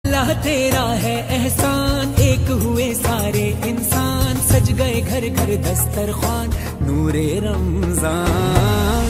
अल्लाह तेरा है एहसान, एक हुए सारे इंसान, सज गए घर घर दस्तरखान, नूरे रमजान।